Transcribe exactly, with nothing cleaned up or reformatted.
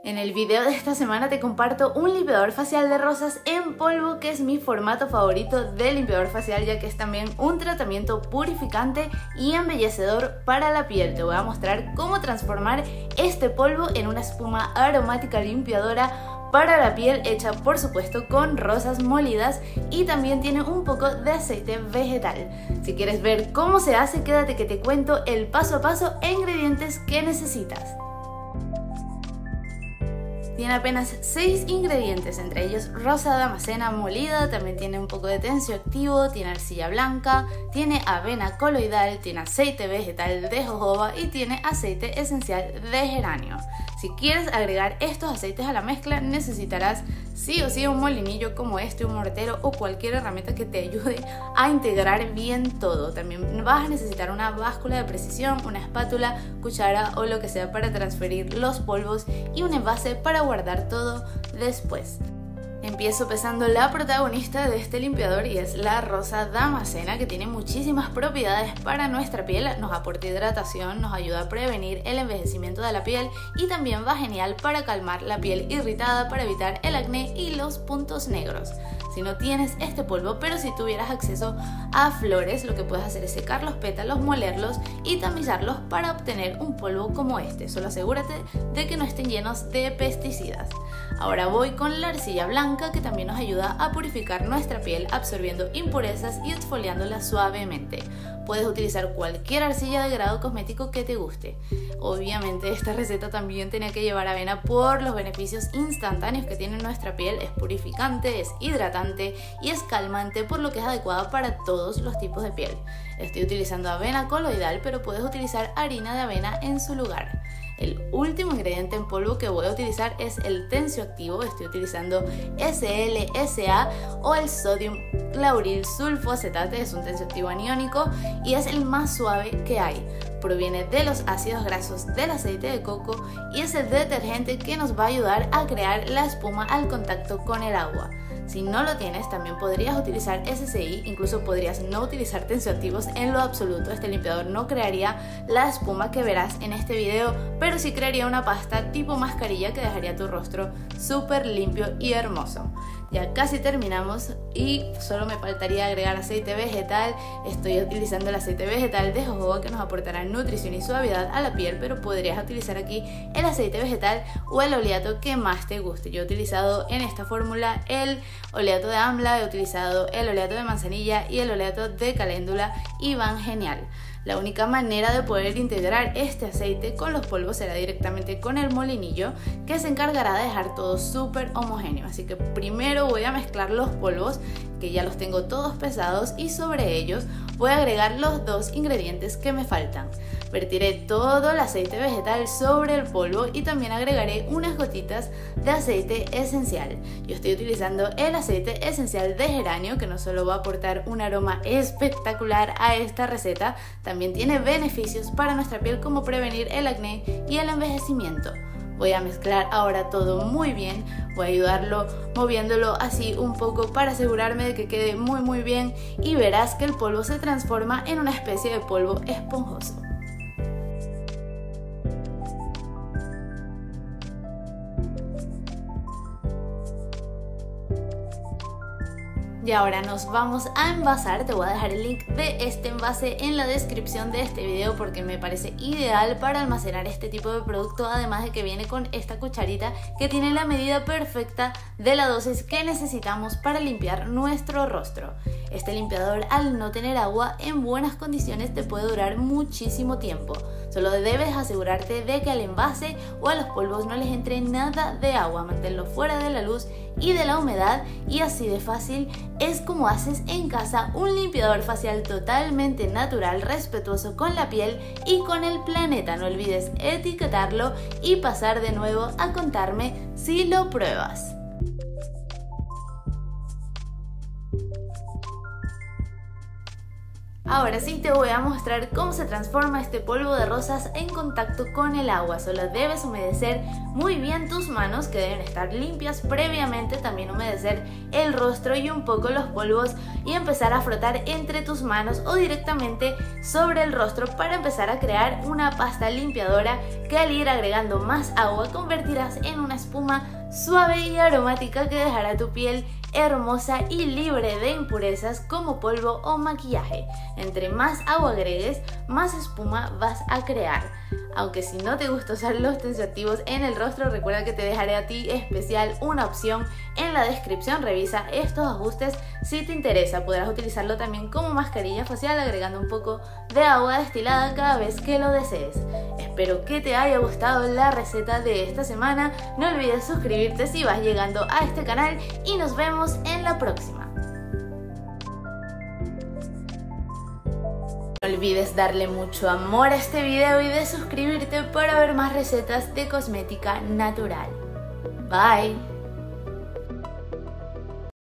En el video de esta semana te comparto un limpiador facial de rosas en polvo, que es mi formato favorito de limpiador facial, ya que es también un tratamiento purificante y embellecedor para la piel. Te voy a mostrar cómo transformar este polvo en una espuma aromática limpiadora para la piel, hecha por supuesto con rosas molidas, y también tiene un poco de aceite vegetal. Si quieres ver cómo se hace, quédate que te cuento el paso a paso e ingredientes que necesitas. Tiene apenas seis ingredientes, entre ellos rosa damascena molida, también tiene un poco de tensioactivo, tiene arcilla blanca, tiene avena coloidal, tiene aceite vegetal de jojoba y tiene aceite esencial de geranio. Si quieres agregar estos aceites a la mezcla, necesitarás sí o sí un molinillo como este, un mortero o cualquier herramienta que te ayude a integrar bien todo. También vas a necesitar una báscula de precisión, una espátula, cuchara o lo que sea para transferir los polvos y un envase para guardar todo después. Empiezo pesando la protagonista de este limpiador, y es la rosa damascena, que tiene muchísimas propiedades para nuestra piel. Nos aporta hidratación, nos ayuda a prevenir el envejecimiento de la piel y también va genial para calmar la piel irritada, para evitar el acné y los puntos negros. Si no tienes este polvo, pero si tuvieras acceso a flores, lo que puedes hacer es secar los pétalos, molerlos y tamizarlos para obtener un polvo como este. Solo asegúrate de que no estén llenos de pesticidas. Ahora voy con la arcilla blanca, que también nos ayuda a purificar nuestra piel absorbiendo impurezas y exfoliándola suavemente. Puedes utilizar cualquier arcilla de grado cosmético que te guste. Obviamente esta receta también tenía que llevar avena por los beneficios instantáneos que tiene nuestra piel. Es purificante, es hidratante y es calmante, por lo que es adecuada para todos los tipos de piel. Estoy utilizando avena coloidal, pero puedes utilizar harina de avena en su lugar. El último ingrediente en polvo que voy a utilizar es el tensioactivo. Estoy utilizando S L S A o el sodium lauryl sulfoacetate. Es un tensioactivo aniónico y es el más suave que hay. Proviene de los ácidos grasos del aceite de coco y es el detergente que nos va a ayudar a crear la espuma al contacto con el agua. Si no lo tienes, también podrías utilizar S C I, incluso podrías no utilizar tensioactivos en lo absoluto. Este limpiador no crearía la espuma que verás en este video, pero sí crearía una pasta tipo mascarilla que dejaría tu rostro súper limpio y hermoso. Ya casi terminamos y solo me faltaría agregar aceite vegetal. Estoy utilizando el aceite vegetal de jojoba, que nos aportará nutrición y suavidad a la piel, pero podrías utilizar aquí el aceite vegetal o el oleato que más te guste. Yo he utilizado en esta fórmula el oleato de amla, he utilizado el oleato de manzanilla y el oleato de caléndula, y van genial. La única manera de poder integrar este aceite con los polvos será directamente con el molinillo, que se encargará de dejar todo súper homogéneo. Así que primero voy a mezclar los polvos, que ya los tengo todos pesados, y sobre ellos voy a agregar los dos ingredientes que me faltan. Vertiré todo el aceite vegetal sobre el polvo y también agregaré unas gotitas de aceite esencial. Yo estoy utilizando el aceite esencial de geranio, que no solo va a aportar un aroma espectacular a esta receta, también tiene beneficios para nuestra piel como prevenir el acné y el envejecimiento. Voy a mezclar ahora todo muy bien, voy a ayudarlo moviéndolo así un poco para asegurarme de que quede muy muy bien, y verás que el polvo se transforma en una especie de polvo esponjoso. Y ahora nos vamos a envasar. Te voy a dejar el link de este envase en la descripción de este video, porque me parece ideal para almacenar este tipo de producto, además de que viene con esta cucharita que tiene la medida perfecta de la dosis que necesitamos para limpiar nuestro rostro. Este limpiador, al no tener agua, en buenas condiciones te puede durar muchísimo tiempo. Solo debes asegurarte de que al envase o a los polvos no les entre nada de agua. Manténlo fuera de la luz y de la humedad, y así de fácil es como haces en casa un limpiador facial totalmente natural, respetuoso con la piel y con el planeta. No olvides etiquetarlo y pasar de nuevo a contarme si lo pruebas. Ahora sí te voy a mostrar cómo se transforma este polvo de rosas en contacto con el agua. Solo debes humedecer muy bien tus manos, que deben estar limpias previamente, también humedecer el rostro y un poco los polvos y empezar a frotar entre tus manos o directamente sobre el rostro para empezar a crear una pasta limpiadora que al ir agregando más agua convertirás en una espuma suave y aromática que dejará tu piel hermosa y libre de impurezas como polvo o maquillaje. Entre más agua agregues, más espuma vas a crear. Aunque si no te gusta usar los tensioactivos en el rostro, recuerda que te dejaré a ti especial una opción en la descripción. Revisa estos ajustes si te interesa. Podrás utilizarlo también como mascarilla facial agregando un poco de agua destilada cada vez que lo desees. Espero que te haya gustado la receta de esta semana. No olvides suscribirte si vas llegando a este canal y nos vemos en la próxima. No olvides darle mucho amor a este video y de suscribirte para ver más recetas de cosmética natural. Bye.